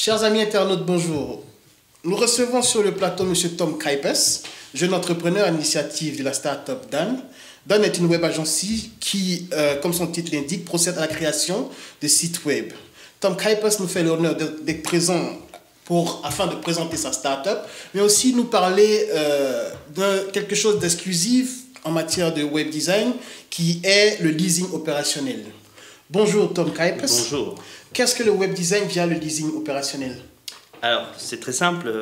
Chers amis internautes, bonjour. Nous recevons sur le plateau M. Tom Kuypers, jeune entrepreneur à l'initiative de la start-up Dan. Dan est une web agence qui, comme son titre l'indique, procède à la création de sites web. Tom Kuypers nous fait l'honneur d'être présent afin de présenter sa start-up, mais aussi nous parler de quelque chose d'exclusif en matière de web design, qui est le leasing opérationnel. Bonjour Tom Kuypers. Bonjour. Qu'est-ce que le web design via le leasing opérationnel? Alors, c'est très simple.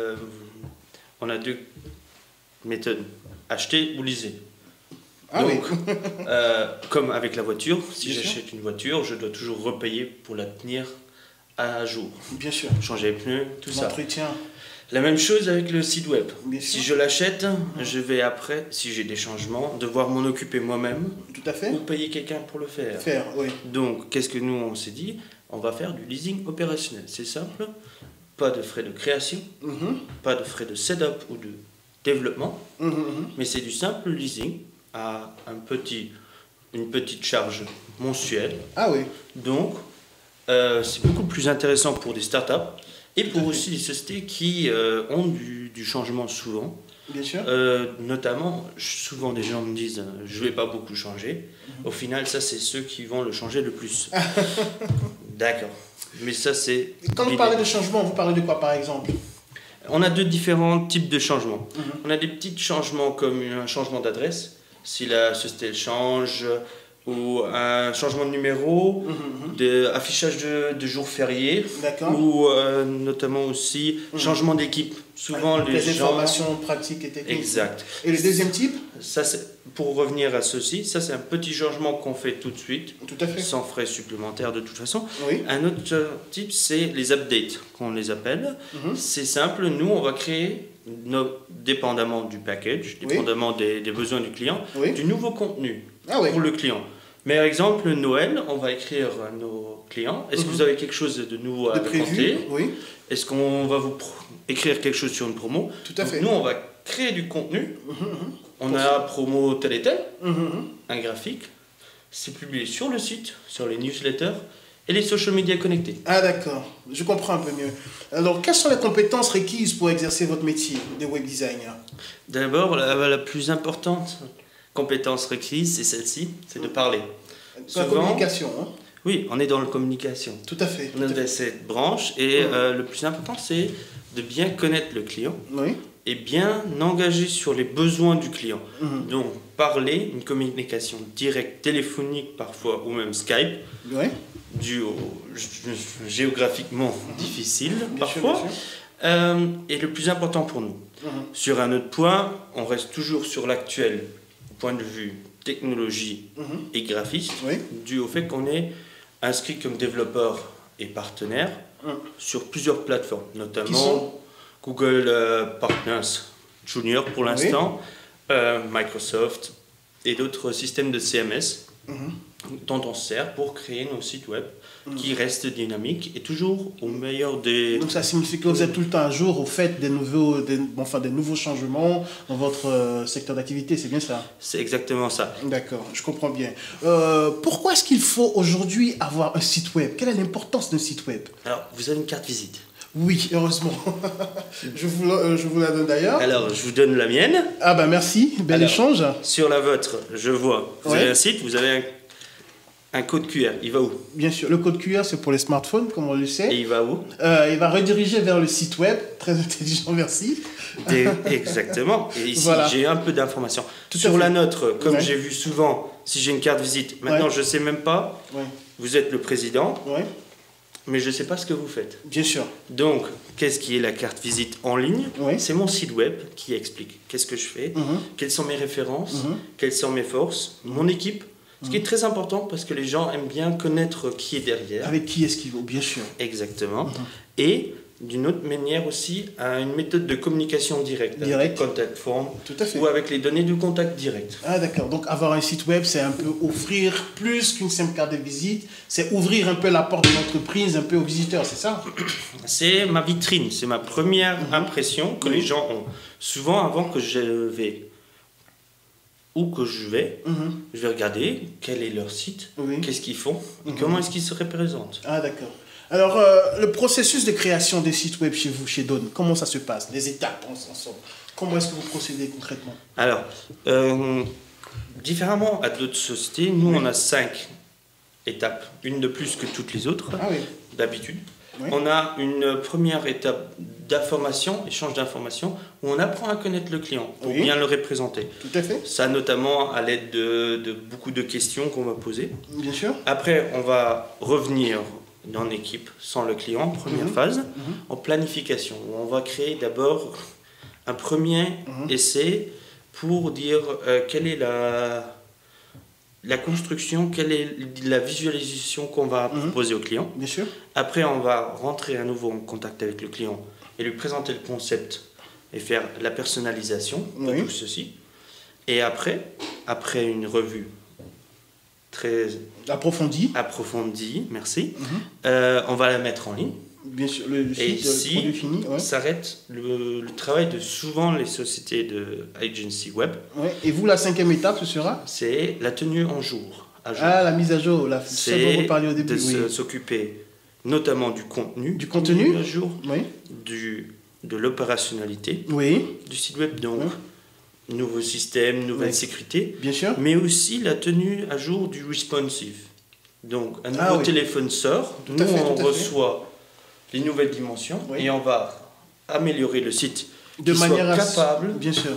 On a deux méthodes. Acheter ou leaser. Ah donc, oui. comme avec la voiture, si Bien j'achète une voiture, je dois toujours repayer pour la tenir à jour. Bien sûr. Changer les pneus, tout ça. L'entretien. La même chose avec le site web. Bien Si sûr. je l'achète, je vais après, si j'ai des changements, devoir m'en occuper moi-même Tout à fait. ou payer quelqu'un pour le faire. Faire, oui. Donc, qu'est-ce que nous, on s'est dit? On va faire du leasing opérationnel. C'est simple, pas de frais de création, pas de frais de setup ou de développement, mais c'est du simple leasing à une petite charge mensuelle. Ah oui. Donc, c'est beaucoup plus intéressant pour des startups et pour Tout à aussi des sociétés qui ont du changement souvent. Bien sûr. Notamment, souvent des gens me disent je vais pas beaucoup changer. Au final, ça c'est ceux qui vont le changer le plus. D'accord. Mais ça c'est. Quand vous parlez de changement, vous parlez de quoi par exemple? On a deux différents types de changements. On a des petits changements comme un changement d'adresse, si la société change, ou un changement de numéro, affichage de jours fériés, ou notamment aussi changement d'équipe. Souvent les gens... informations pratiques et techniques. Exact. Et le deuxième type? Ça, pour revenir à ceci, ça c'est un petit changement qu'on fait tout de suite, Tout à fait. sans frais supplémentaires de toute façon. Oui. Un autre type, c'est les updates, qu'on les appelle. C'est simple, nous on va créer, dépendamment du package, dépendamment des besoins du client, du nouveau contenu pour le client. Mais par exemple, Noël, on va écrire à nos clients, est-ce que vous avez quelque chose de nouveau à raconter? Est-ce qu'on va vous écrire quelque chose sur une promo? Tout à fait. Nous, on va créer du contenu. On a promo tel et tel, un graphique. C'est publié sur le site, sur les newsletters et les social media connectés. Ah d'accord, je comprends un peu mieux. Alors, quelles sont les compétences requises pour exercer votre métier de web designer? D'abord, la plus importante compétence requise, c'est celle-ci, c'est de parler. La communication, hein? Oui, on est dans la communication. Tout à fait. On est dans cette branche et le plus important, c'est de bien connaître le client et bien engager sur les besoins du client. Donc, parler, une communication directe, téléphonique parfois, ou même Skype, dû géographiquement difficile parfois, est le plus important pour nous. Sur un autre point, on reste toujours sur l'actuel point de vue technologie et graphiste, dû au fait qu'on est inscrit comme développeur et partenaire sur plusieurs plateformes, notamment Google Partners Junior pour l'instant, Microsoft et d'autres systèmes de CMS dont on se sert pour créer nos sites web qui restent dynamiques et toujours au meilleur des... Donc ça signifie que vous êtes tout le temps à jour au fait des nouveaux changements dans votre secteur d'activité, c'est bien ça? C'est exactement ça. D'accord, je comprends bien. Pourquoi est-ce qu'il faut aujourd'hui avoir un site web? Quelle est l'importance d'un site web? Alors, vous avez une carte visite? Oui, heureusement. je vous la donne d'ailleurs. Alors, je vous donne la mienne. Ah ben merci, bel échange. Sur la vôtre, je vois, vous avez un site, vous avez un code QR, il va où? Bien sûr, le code QR c'est pour les smartphones, comme on le sait. Et il va où? Il va rediriger vers le site web, très intelligent, merci. Exactement, et ici j'ai un peu d'informations. Sur la nôtre, comme j'ai vu souvent, si j'ai une carte visite, maintenant je ne sais même pas, vous êtes le président, mais je ne sais pas ce que vous faites. Bien sûr. Donc, qu'est-ce qui est la carte visite en ligne? C'est mon site web qui explique qu'est-ce que je fais, quelles sont mes références, quelles sont mes forces, mon équipe. Ce qui est très important parce que les gens aiment bien connaître qui est derrière. Avec qui est-ce qu'ils vont, bien sûr. Exactement. Et d'une autre manière aussi, à une méthode de communication directe. Avec contact form. Tout à fait. Ou avec les données de contact direct. Ah d'accord. Donc avoir un site web, c'est un peu offrir plus qu'une simple carte de visite. C'est ouvrir un peu la porte de l'entreprise un peu aux visiteurs, c'est ça? C'est ma vitrine. C'est ma première impression que les gens ont. Souvent, avant que je vais... où que je vais regarder quel est leur site, qu'est-ce qu'ils font, et comment est-ce qu'ils se représentent. Ah d'accord. Alors, le processus de création des sites web chez vous, chez Dawn, comment ça se passe? Les étapes, ensemble. Comment est-ce que vous procédez concrètement? Alors, différemment à d'autres sociétés, nous, on a 5 étapes, une de plus que toutes les autres, d'habitude. Oui. On a une première étape d'information, échange d'informations, où on apprend à connaître le client pour bien le représenter. Tout à fait. Ça, notamment à l'aide de beaucoup de questions qu'on va poser. Bien sûr. Après, on va revenir en équipe, sans le client, première phase, en planification, où on va créer d'abord un premier essai pour dire quelle est la construction, quelle est la visualisation qu'on va proposer au client. Bien sûr. Après, on va rentrer à nouveau en contact avec le client et lui présenter le concept et faire la personnalisation de tout ceci. Et après une revue très approfondie, merci, on va la mettre en ligne. Bien sûr, le site, et ici, produit fini, s'arrête le travail de souvent les sociétés de agency web. Et vous, la 5e étape, ce sera? C'est la tenue en jour. Ah, la mise à jour, c'est dont vous parliez au début. De s'occuper notamment du contenu. Du contenu à jour, de l'opérationnalité du site web, donc nouveau système, nouvelle sécurité. Bien sûr. Mais aussi la tenue à jour du responsive. Donc un nouveau téléphone sort, nous on reçoit les nouvelles dimensions et on va améliorer le site de manière capable bien sûr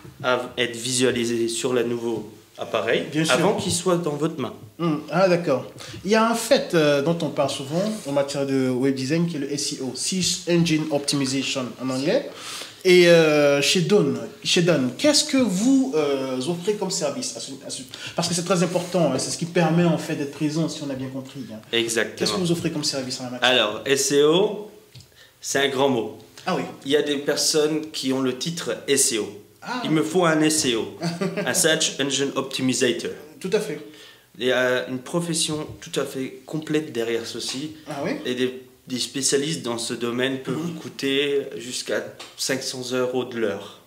à être visualisé sur le nouveau appareil avant qu'il soit dans votre main. Ah d'accord. Il y a un fait dont on parle souvent en matière de web design qui est le SEO, Search Engine Optimization en anglais. Et chez Dawn, qu'est-ce que vous offrez comme service parce que c'est très important, c'est ce qui permet en fait d'être présent, si on a bien compris. Exactement. Qu'est-ce que vous offrez comme service en la matière? Alors, SEO, c'est un grand mot. Ah oui. Il y a des personnes qui ont le titre SEO. Il me faut un SEO, un Search Engine Optimizator. Tout à fait. Il y a une profession tout à fait complète derrière ceci. Et des spécialistes dans ce domaine peuvent vous coûter jusqu'à 500 € de l'heure.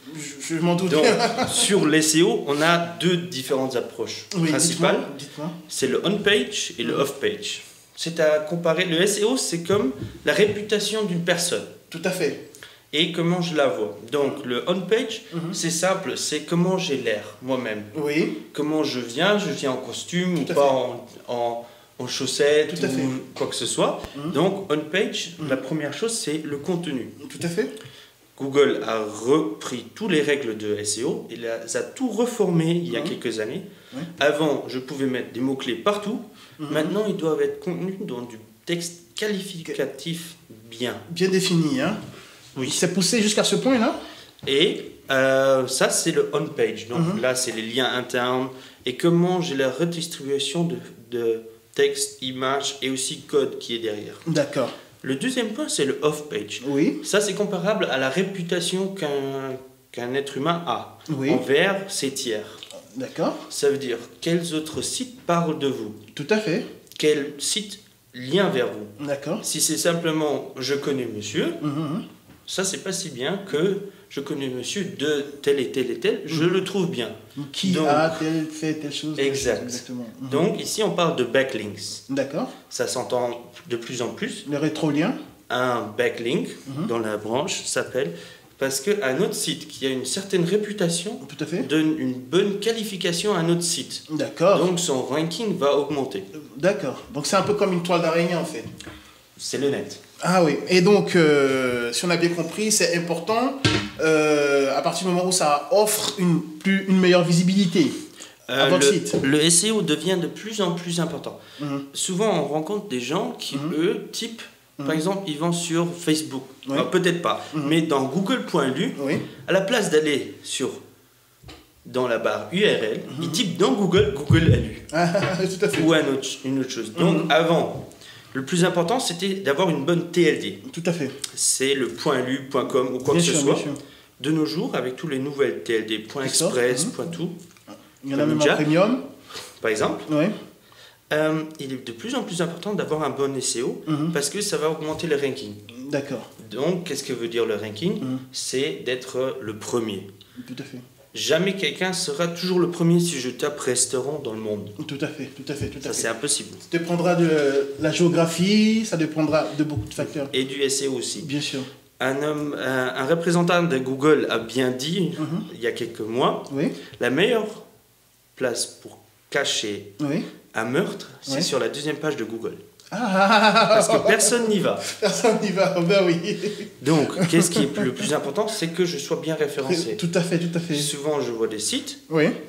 Je m'en doute. Donc, sur l'SEO, on a 2 différentes approches principales. Dites-moi. C'est le on-page et le off-page. C'est à comparer. Le SEO, c'est comme la réputation d'une personne. Tout à fait. Et comment je la vois. Donc, le on-page, c'est simple, c'est comment j'ai l'air moi-même. Comment je viens en costume ou pas en chaussettes ou quoi que ce soit. Donc, on-page, la première chose, c'est le contenu. Tout à fait. Google a repris toutes les règles de SEO et les a tout reformé il y a quelques années. Avant, je pouvais mettre des mots-clés partout. Maintenant, ils doivent être contenus dans du texte qualificatif bien défini, hein. Oui. C'est poussé jusqu'à ce point-là. Et ça, c'est le on-page. Donc là, c'est les liens internes et comment j'ai la redistribution de texte, image et aussi code qui est derrière. D'accord. Le deuxième point, c'est le off-page. Ça, c'est comparable à la réputation qu'un être humain a envers ses tiers. D'accord. Ça veut dire quels autres sites parlent de vous. Tout à fait. Quel site lien vers vous. D'accord. Si c'est simplement je connais monsieur, ça c'est pas si bien que je connais monsieur de tel et tel et tel, je le trouve bien. Qui a fait telle chose. Exactement. Donc ici on parle de backlinks. D'accord. Ça s'entend de plus en plus. Le rétrolien. Un backlink dans la branche s'appelle parce qu'un autre site qui a une certaine réputation donne une bonne qualification à un autre site. D'accord. Donc son ranking va augmenter. D'accord. Donc c'est un peu comme une toile d'araignée en fait. C'est le net. Ah oui. Et donc, si on a bien compris, c'est important à partir du moment où ça offre une meilleure visibilité à votre site. Le SEO devient de plus en plus important. Souvent, on rencontre des gens qui, eux, typent. Par exemple, ils vont sur Facebook. Peut-être pas. Mais dans google.lu, à la place d'aller dans la barre URL, ils typent dans Google LU. Tout à fait. Ou une autre chose. Donc, avant, le plus important, c'était d'avoir une bonne TLD. Tout à fait. C'est le .lu, .com ou quoi que ce soit. De nos jours, avec tous les nouvelles TLD, .express, .tout. Il y en a même en premium. Par exemple. Il est de plus en plus important d'avoir un bon SEO parce que ça va augmenter le ranking. D'accord. Donc, qu'est-ce que veut dire le ranking? C'est d'être le premier. Tout à fait. jamais quelqu'un sera toujours le premier si je tape restaurant dans le monde. Tout à fait, tout à fait, tout à fait. Ça, c'est impossible. Ça dépendra de la géographie, ça dépendra de beaucoup de facteurs. Et du SEO aussi. Bien sûr. Un représentant de Google a bien dit, il y a quelques mois, la meilleure place pour cacher un meurtre, c'est sur la deuxième page de Google. Parce que personne n'y va. Personne n'y va, ben oui. Donc, qu'est-ce qui est le plus important, c'est que je sois bien référencé. Tout à fait, tout à fait. Souvent, je vois des sites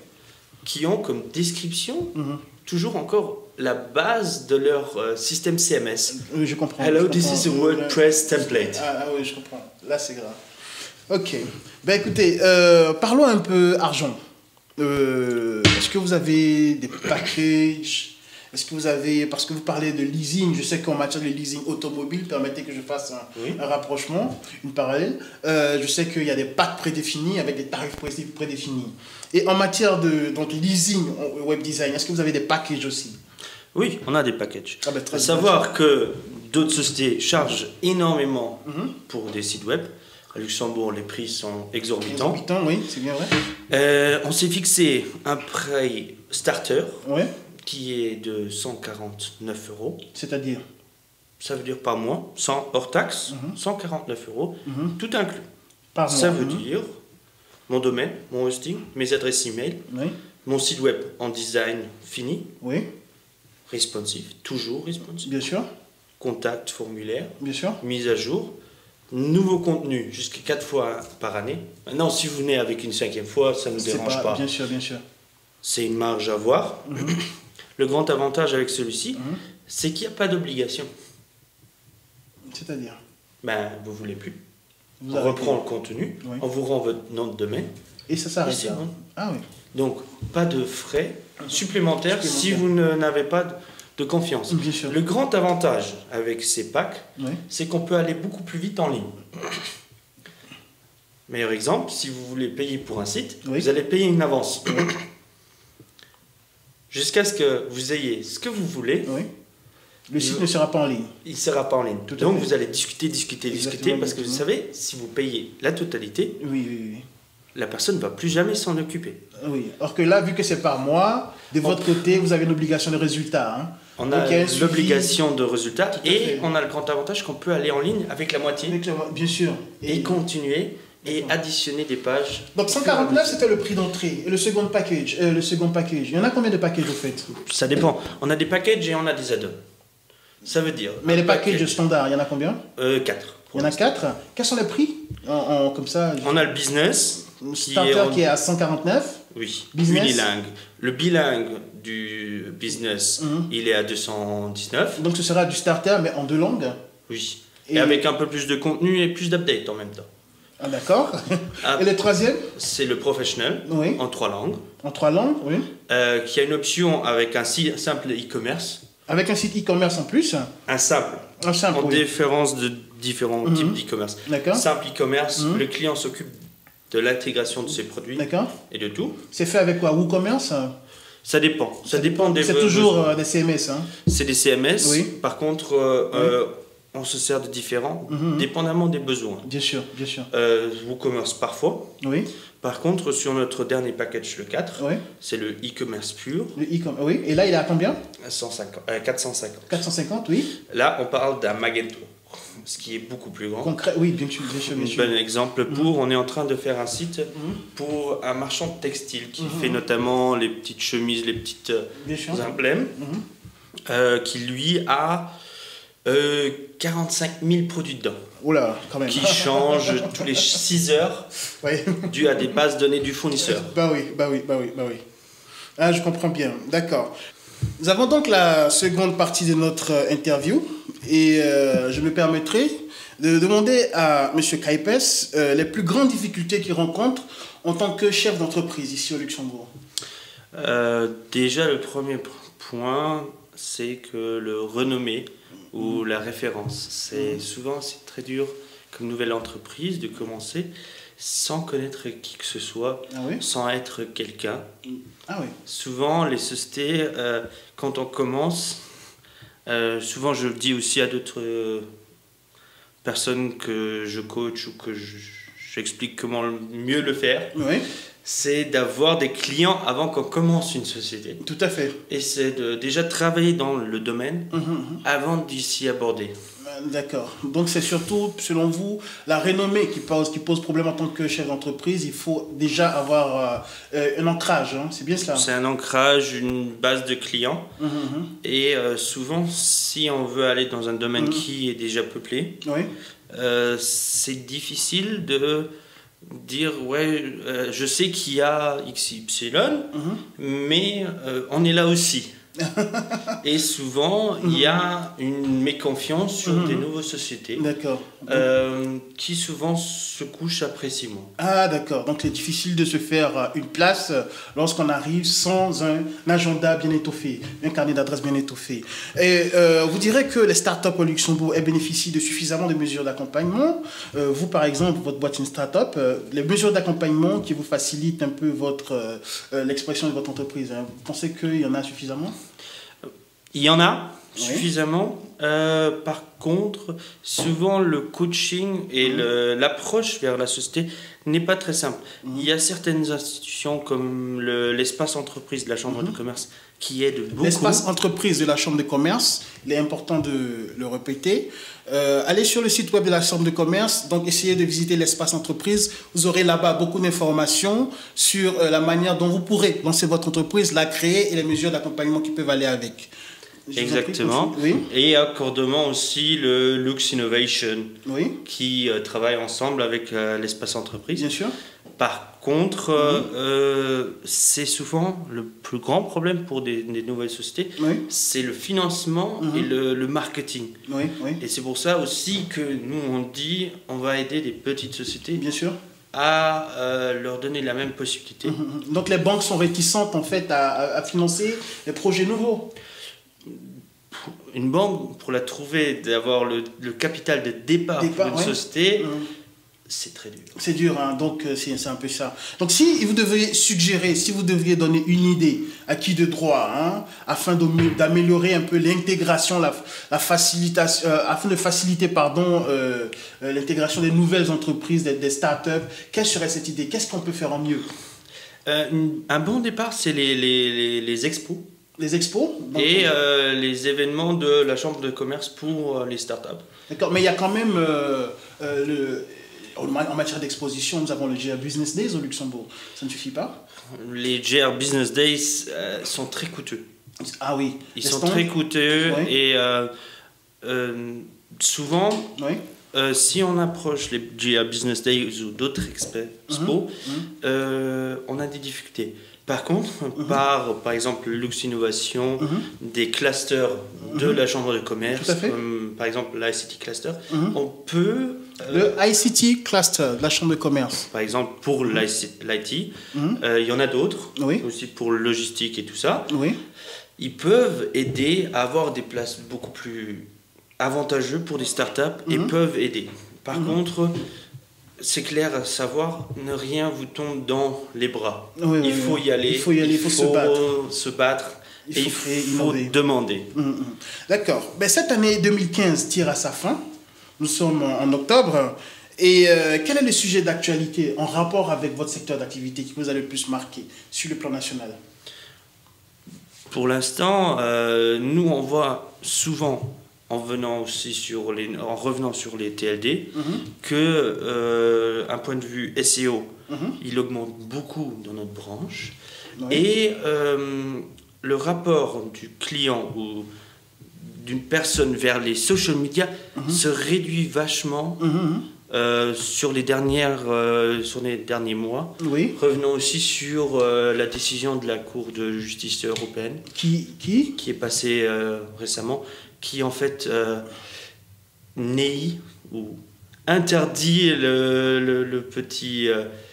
qui ont comme description toujours encore la base de leur système CMS. Oui, je comprends. Hello, this is a WordPress template. Ah oui, je comprends. Là, c'est grave. Ok. Ben écoutez, parlons un peu argent. Est-ce que vous avez des packages? Est-ce que vous avez, parce que vous parlez de leasing, je sais qu'en matière de leasing automobile, permettez que je fasse un rapprochement, une parallèle. Je sais qu'il y a des packs prédéfinis avec des tarifs prédéfinis. Et en matière de leasing web design, est-ce que vous avez des packages aussi? Oui, on a des packages. Ah ben, très savoir que d'autres sociétés chargent énormément pour des sites web. À Luxembourg, les prix sont exorbitants. Exorbitants, oui, c'est bien vrai. On s'est fixé un prix starter. Oui. Qui est de 149 €. C'est-à-dire? Ça veut dire par mois, hors taxe, 149 €, tout inclus. Par mois. Ça veut dire mon domaine, mon hosting, mes adresses email, mon site web en design fini, responsive, toujours responsive. Bien sûr. Contact, formulaire, bien sûr. Mise à jour, nouveau contenu jusqu'à 4 fois par année. Maintenant, si vous venez avec une 5e fois, ça ne nous dérange pas. Bien sûr, bien sûr. C'est une marge à voir. Le grand avantage avec celui-ci, c'est qu'il n'y a pas d'obligation. C'est-à-dire? Ben, vous ne voulez plus. On reprend le contenu, on vous rend votre nom de domaine. Et ça s'arrête là. Ah oui. Donc, pas de frais supplémentaires si vous n'avez pas de confiance. Bien sûr. Le grand avantage avec ces packs, c'est qu'on peut aller beaucoup plus vite en ligne. Meilleur exemple, si vous voulez payer pour un site, vous allez payer une avance. Jusqu'à ce que vous ayez ce que vous voulez. Le site ne sera pas en ligne. Il ne sera pas en ligne. Donc vous allez discuter, parce que vous savez, si vous payez la totalité, la personne ne va plus jamais s'en occuper. Oui. Or que là, vu que c'est par mois, de votre côté, vous avez une obligation de résultat. Hein. On a l'obligation de résultat et on a le grand avantage qu'on peut aller en ligne avec la moitié. Bien sûr. Et continuer. Et additionner des pages. Donc 149, c'était le prix d'entrée. Et le second package, il y en a combien de packages au fait? Ça dépend. On a des packages et on a des add-ons. Ça veut dire... Mais les packages standards, il y en a combien? 4. Il y en a 4. Quels sont les prix comme ça? On a le business. Starter qui est à 149. Oui. Business. Unilingue. Le bilingue du business, il est à 219. Donc ce sera du starter, mais en 2 langues? Oui. Et avec un peu plus de contenu et plus d'updates en même temps. Ah, d'accord. Et le troisième? C'est le professional, en 3 langues. En 3 langues, oui. Qui a une option avec un simple e-commerce. Avec un site e-commerce en plus? Un simple. En différence de différents types d'e-commerce. D'accord. Simple e-commerce, le client s'occupe de l'intégration de ses produits et de tout. C'est fait avec quoi? WooCommerce? Ça dépend. Ça dépend des... C'est toujours des CMS. Hein. C'est des CMS. Oui. Par contre... on se sert de différents, dépendamment des besoins. Bien sûr, bien sûr. WooCommerce parfois. Oui. Par contre, sur notre dernier package, le 4, c'est le e-commerce pur. Oui, et là, il est à combien? 450. 450, oui. Là, on parle d'un Magento, ce qui est beaucoup plus grand. Concret, oui, bien sûr, bien sûr. Bien sûr. Un bon exemple on est en train de faire un site pour un marchand de textile qui fait notamment les petites chemises, les petites emblèmes, qui lui a... 45 000 produits dedans. Oula, quand même. Qui changent tous les 6 heures dû à des bases données du fournisseur. Bah oui. Ah, je comprends bien, d'accord. Nous avons donc la seconde partie de notre interview et je me permettrai de demander à M. Kaipes les plus grandes difficultés qu'il rencontre en tant que chef d'entreprise ici au Luxembourg. Déjà, le premier point, c'est que le renommé ou la référence. Souvent, c'est très dur comme nouvelle entreprise de commencer sans connaître qui que ce soit, sans être quelqu'un. Souvent, les sociétés, quand on commence, souvent je le dis aussi à d'autres personnes que je coach ou que j'explique comment mieux le faire. c'est d'avoir des clients avant qu'on commence une société. Tout à fait. Et c'est de déjà travailler dans le domaine avant d'y s'y aborder. D'accord. Donc c'est surtout, selon vous, la renommée qui pose problème en tant que chef d'entreprise. Il faut déjà avoir un ancrage, hein. C'est bien cela? C'est un ancrage, une base de clients. Et souvent, si on veut aller dans un domaine qui est déjà peuplé, oui. C'est difficile de dire, ouais, je sais qu'il y a XY, mais on est là aussi. Et souvent, il y a une méconfiance sur des nouvelles sociétés qui souvent se couchent après 6 mois. Ah, d'accord. Donc, c'est difficile de se faire une place lorsqu'on arrive sans un agenda bien étoffé, un carnet d'adresses bien étoffé. Et vous direz que les startups au Luxembourg bénéficient de suffisamment de mesures d'accompagnement. Vous, par exemple, votre boîte est une startup. Les mesures d'accompagnement qui vous facilitent un peu l'expression de votre entreprise, hein, vous pensez qu'il y en a suffisamment? Il y en a suffisamment. Par contre, souvent le coaching et l'approche vers la société n'est pas très simple. Il y a certaines institutions comme l'espace entreprise de la Chambre de commerce qui aident beaucoup. L'espace entreprise de la Chambre de commerce, il est important de le répéter. Allez sur le site web de la Chambre de commerce, donc essayez de visiter l'espace entreprise. Vous aurez là-bas beaucoup d'informations sur la manière dont vous pourrez lancer votre entreprise, la créer et les mesures d'accompagnement qui peuvent aller avec. Exactement. Oui. Et accordement aussi le Lux Innovation qui travaille ensemble avec l'espace entreprise. Bien sûr. Par contre, c'est souvent le plus grand problème pour des nouvelles sociétés, c'est le financement et le marketing. Et c'est pour ça aussi que nous, on dit on va aider des petites sociétés. Bien sûr. À leur donner la même possibilité. Donc les banques sont réticentes en fait à financer les projets nouveaux. Une banque, pour la trouver, d'avoir le capital de départ pour une société, c'est très dur. C'est dur, hein. Donc c'est un peu ça. Donc si vous deviez suggérer, si vous deviez donner une idée à qui de droit, hein, afin d'améliorer un peu l'intégration, la facilitation, afin de faciliter l'intégration des nouvelles entreprises, des startups, quelle serait cette idée? Qu'est-ce qu'on peut faire en mieux? Un bon départ, c'est les expos. Les expos et les événements de la Chambre de commerce pour les startups. D'accord, mais il y a quand même, en matière d'exposition, nous avons le GR Business Days au Luxembourg. Ça ne suffit pas? Les GR Business Days sont très coûteux. Ah oui. Ils sont très coûteux et souvent, si on approche les GR Business Days ou d'autres expos, on a des difficultés. Par contre, par exemple, Lux Innovation, des clusters de la Chambre de commerce, comme par exemple l'ICT Cluster, on peut... le ICT Cluster de la Chambre de commerce. Par exemple, pour l'IT, il y en a d'autres, aussi pour le logistique et tout ça. Ils peuvent aider à avoir des places beaucoup plus avantageuses pour des startups et peuvent aider. Par contre... c'est clair à savoir, ne rien vous tombe dans les bras. Il faut y aller, il faut se battre et il faut demander. D'accord. Ben, cette année 2015 tire à sa fin. Nous sommes en octobre. Et quel est le sujet d'actualité en rapport avec votre secteur d'activité qui vous a le plus marqué sur le plan national? Pour l'instant, nous on voit souvent... en revenant sur les TLD, que un point de vue SEO, il augmente beaucoup dans notre branche. Et le rapport du client ou d'une personne vers les social media se réduit vachement sur les derniers mois. Revenons aussi sur la décision de la Cour de justice européenne qui est passée récemment, qui en fait nie ou interdit le petit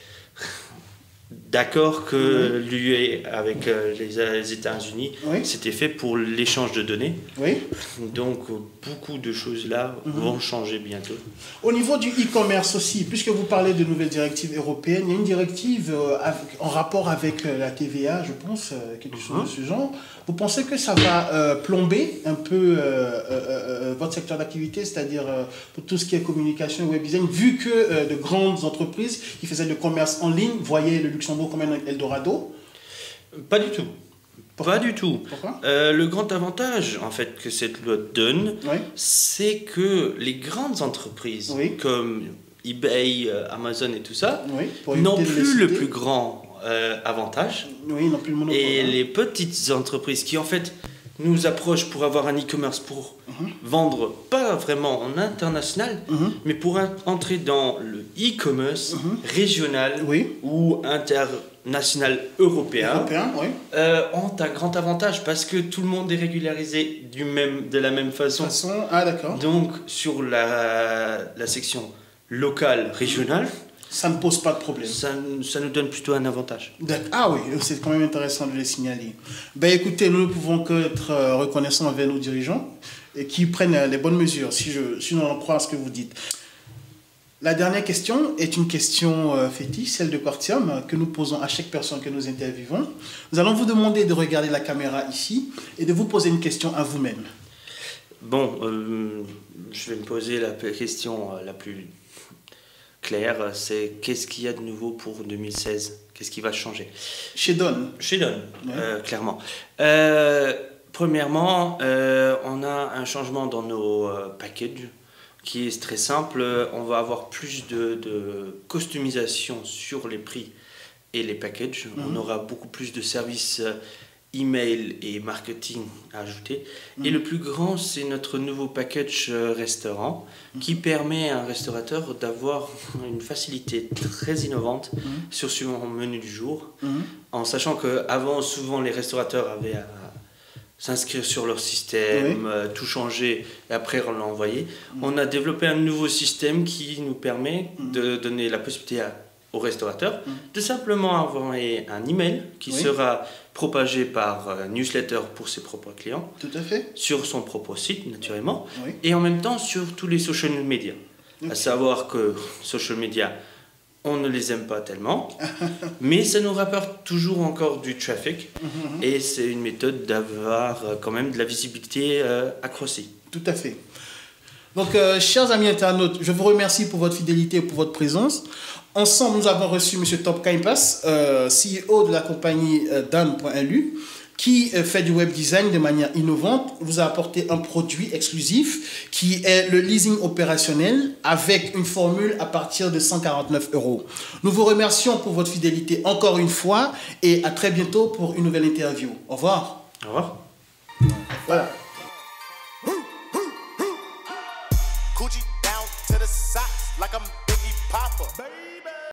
d'accord que l'UE avec les États-Unis s'était fait pour l'échange de données. Donc beaucoup de choses là vont changer bientôt. Au niveau du e-commerce aussi, puisque vous parlez de nouvelles directives européennes, il y a une directive en rapport avec la TVA, je pense, quelque chose de ce genre. Vous pensez que ça va plomber un peu votre secteur d'activité, c'est-à-dire pour tout ce qui est communication et web design, vu que de grandes entreprises qui faisaient le commerce en ligne voyaient le Luxembourg Luxembourg comme un Eldorado? Pas du tout. Pas du tout. Pourquoi? Le grand avantage, en fait, que cette loi donne, c'est que les grandes entreprises, comme eBay, Amazon et tout ça, n'ont plus le plus grand avantage. N'ont plus le monopole. Et les petites entreprises qui, en fait, nous approchent pour avoir un e-commerce, pour vendre pas vraiment en international, mais pour entrer dans le e-commerce régional ou international européen, ont un grand avantage parce que tout le monde est régularisé de la même façon. Ah, d'accord. Donc, sur la section locale, régionale, ça ne pose pas de problème. Ça nous donne plutôt un avantage. Ah oui, c'est quand même intéressant de le signaler. Ben écoutez, nous ne pouvons qu'être reconnaissants envers nos dirigeants et qui prennent les bonnes mesures, si on en croit à ce que vous dites. La dernière question est une question fétiche, celle de Quartium, que nous posons à chaque personne que nous interviewons. Nous allons vous demander de regarder la caméra ici et de vous poser une question à vous-même. Bon, je vais me poser la question la plus claire, c'est qu'est-ce qu'il y a de nouveau pour 2016? Qu'est-ce qui va changer? Chez Don. Chez Don, clairement. Premièrement, on a un changement dans nos packages qui est très simple. On va avoir plus de customisation sur les prix et les packages. On aura beaucoup plus de services email et marketing à ajouter. Et le plus grand, c'est notre nouveau package restaurant qui permet à un restaurateur d'avoir une facilité très innovante sur son menu du jour, en sachant qu'avant, souvent, les restaurateurs avaient à s'inscrire sur leur système, tout changer et après on l'envoyer. On a développé un nouveau système qui nous permet de donner la possibilité au restaurateur de simplement envoyer un email qui sera propagé par newsletter pour ses propres clients, tout à fait, sur son propre site naturellement, et en même temps sur tous les social media. À savoir que social media, on ne les aime pas tellement, mais ça nous rapporte toujours encore du traffic et c'est une méthode d'avoir quand même de la visibilité accroissée. Tout à fait. Donc, chers amis internautes, je vous remercie pour votre fidélité et pour votre présence. Ensemble, nous avons reçu M. Tom Kaipas, CEO de la compagnie Dan.lu, qui fait du web design de manière innovante, vous a apporté un produit exclusif qui est le leasing opérationnel avec une formule à partir de 149 €. Nous vous remercions pour votre fidélité encore une fois et à très bientôt pour une nouvelle interview. Au revoir. Au revoir. Voilà. Coochie down to the socks like I'm Biggie Popper.